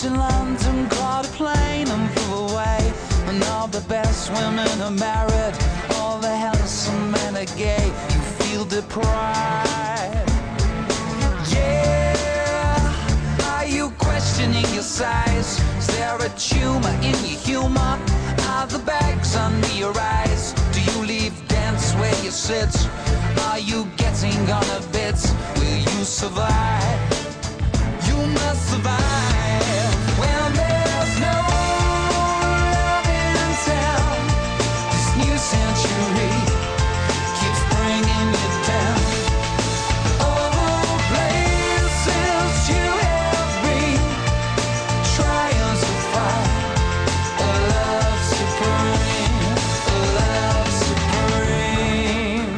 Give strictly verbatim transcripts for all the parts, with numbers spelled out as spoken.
Reached in London, caught a plane and flew away. And all the best women are married, all the handsome men are gay. You feel deprived. Yeah, are you questioning your size? Is there a tumor in your humor? Are the bags under your eyes? Do you leave dance where you sit? Are you getting on a bit? Will you survive? You must survive when there's no love in town. This new century keeps bringing you down. Oh, places you have been, trying to find a love supreme, a love supreme.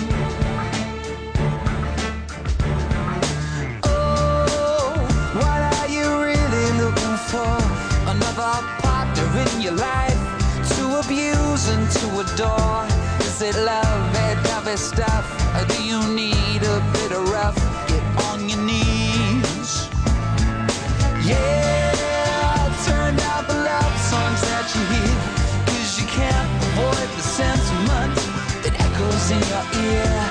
Oh, what are you really looking for? Another partner in your life to abuse and to adore? Is it love, that dovey stuff? Or do you need a bit of rough? Get on your knees. Yeah, turn down the love songs that you hear, 'cause you can't avoid the sentiment that echoes in your ear.